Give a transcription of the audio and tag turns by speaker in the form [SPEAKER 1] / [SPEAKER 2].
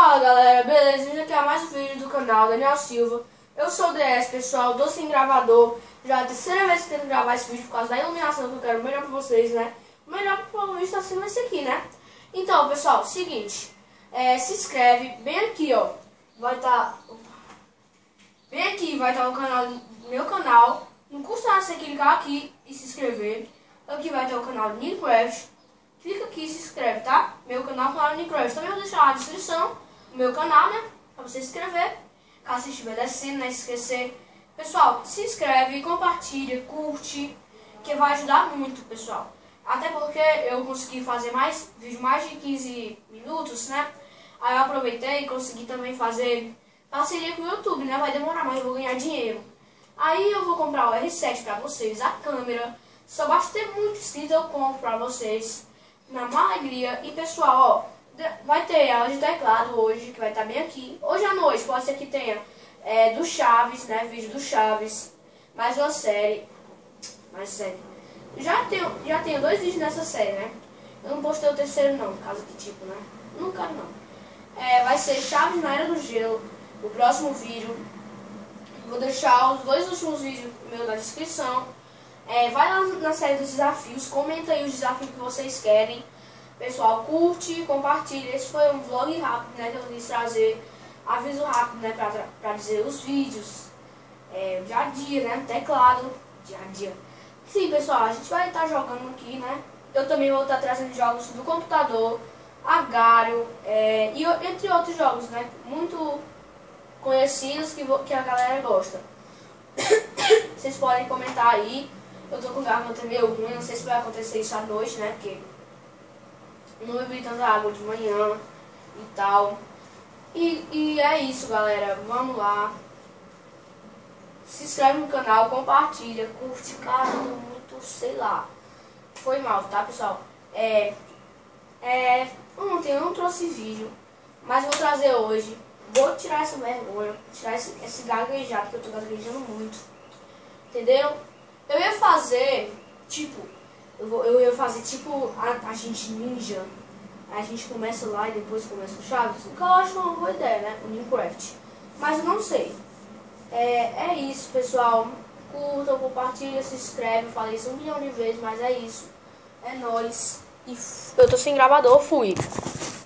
[SPEAKER 1] Fala galera, beleza? Hoje aqui é mais um vídeo do canal Daniel Silva. Eu sou o DS, pessoal, tô sem gravador. Já é a terceira vez que tento gravar esse vídeo por causa da iluminação que eu quero melhor pra vocês, né? O melhor pelo visto tá sendo esse aqui, né? Então, pessoal, seguinte, se inscreve bem aqui, ó. Vai estar bem aqui, vai estar o canal, meu canal. Não custa nada você clicar aqui e se inscrever. Aqui vai estar o canal do Minecraft. Clica aqui e se inscreve, tá? Meu canal do Minecraft. Também vou deixar na descrição o meu canal, né? Pra você se inscrever. Caso você estiver descendo, não esquecer. Pessoal, se inscreve, compartilha, curte, que vai ajudar muito, pessoal. Até porque eu consegui fazer vídeo mais de 15 minutos, né? Aí eu aproveitei e consegui também fazer parceria com o YouTube, né? Vai demorar, mas eu vou ganhar dinheiro. Aí eu vou comprar o R7 pra vocês, a câmera. Só basta ter muito inscrito, eu compro pra vocês. Na maior alegria. E pessoal, ó, vai ter aula de teclado hoje, que vai estar bem aqui. Hoje à noite, pode ser que tenha do Chaves, né? Vídeo do Chaves. Mais uma série. Mais série. Já tenho 2 vídeos nessa série, né? Eu não postei o terceiro não, por causa que tipo, né? Não quero não. Vai ser Chaves na Era do Gelo, o próximo vídeo. Vou deixar os 2 últimos vídeos meus na descrição. Vai lá na série dos desafios, comenta aí os desafios que vocês querem. Pessoal, curte, compartilha. Esse foi um vlog rápido, né, que eu quis trazer. Aviso rápido, né, pra dizer os vídeos. Dia a dia, né, teclado, dia a dia. Sim, pessoal, a gente vai estar jogando aqui, né. Eu também vou estar trazendo jogos do computador, Agário, e entre outros jogos, né, muito conhecidos que a galera gosta. Vocês podem comentar aí. Eu tô com garganta meio ruim, não sei se vai acontecer isso à noite, né? Porque não bebi tanta água de manhã e tal. E é isso, galera. Vamos lá. Se inscreve no canal, compartilha, curte. Cara, eu tô muito, sei lá. Foi mal, tá, pessoal? Ontem eu não trouxe vídeo, mas vou trazer hoje. Vou tirar essa vergonha, tirar esse gaguejado, porque eu tô gaguejando muito. Entendeu? Eu ia fazer, tipo, eu ia fazer tipo a gente ninja. A gente começa lá e depois começa o Chaves. O que eu acho uma boa ideia, né? O Minecraft. Mas eu não sei. É isso, pessoal. Curta, compartilha, se inscreve. Falei isso 1 milhão de vezes, mas é isso. É nóis. E eu tô sem gravador, fui.